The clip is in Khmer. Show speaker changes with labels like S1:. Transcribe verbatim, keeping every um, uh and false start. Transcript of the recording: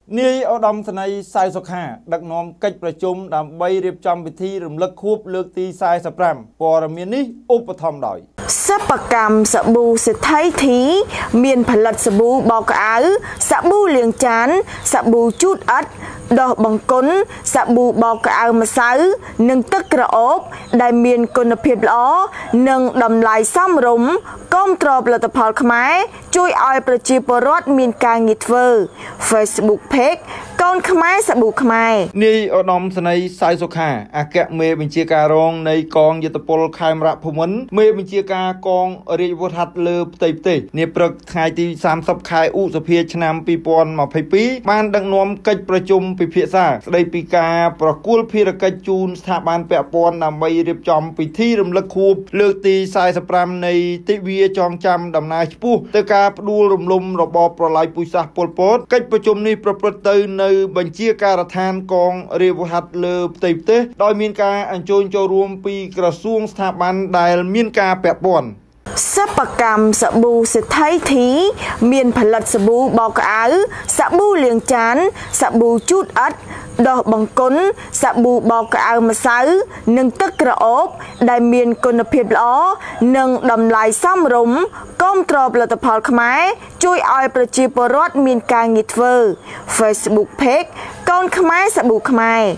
S1: នាយឧត្តមសេនីយ៍សៅសុខាដឹកនាំកិច្ចប្រជុំដើម្បីរៀបចំពិធីរំលឹកខួបលើកទីสี่สิบห้าព័ត៌មាននេះឧបត្ថម្ភដោយសិប្បកម្មសាប៊ូសេដ្ឋីធីមានផលិតសាប៊ូបោកក្អៅសាប៊ូលាងចានសាប៊ូជូតអិតដោះបង្គន់សាប៊ូបោកក្អៅម្សៅនិងទឹកក្រអូបដែលមានគុណភាពល្អនិងតម្លៃសមរម្យគាំទ្រផលិតផលខ្មែរជួយឲ្យប្រជាពលរដ្ឋមានការងារធ្វើ Facebook Page កូនខ្មែរសាប៊ូខ្មែរនាយឧត្តមសេនីយ៍សៅសុខាអគ្គមេបញ្ជាការរងនៃកងយុទ្ធពលខេមរៈភូមិន្ទមេបញ្ជាការកងរាជវុធហត្ថលើផ្ទៃប្រទេសនាព្រឹកថ្ងៃទីសាមសិបខែឧសភាឆ្នាំពីរពាន់ម្ភៃពីរបានដឹកនាំកិច្ចប្រជុំពិភាក្សាស្ដីពីការប្រគល់ភារកិច្ចជូនស្ថាប័នពាក់ព័ន្ធដើម្បីរៀបចំពិធីរំលឹកខួបលើកទីสี่สิบห้าនៃទិវាចងចាំដំណើរឆ្ពោះទៅការផ្ដួលរំលំរបបប្រល័យពូជសាសន៍ប៉ុលពតកិច្ចប្រជុំនេះប្រព្រឹត្តទៅនៅបញ្ជាការដ្ឋានកងរាជវុធហត្ថលើផ្ទៃប្រទេសដោយមានការអញ្ជើញចូលរួមពីក្រសួងស្ថាប័នដែលមានការពាក់ព័ន្ធសិប្បកម្មសាប៊ូសេដ្ឋីធីមានផលិតសាប៊ូបោកក្អៅសាប៊ូលាងចានសាប៊ូជូតអិតដោះបង្គន់សាប៊ូបោកក្អៅម្សៅនិងទឹកក្រអូបដែលមានគុណភាពល្អនិងតម្លៃសមរម្យគាំទ្រផលិតផលខ្មែរជួយឲ្យប្រជាពលរដ្ឋមានការងារធ្វើ Facebook Page កូនខ្មែរសាប៊ូខ្មែរ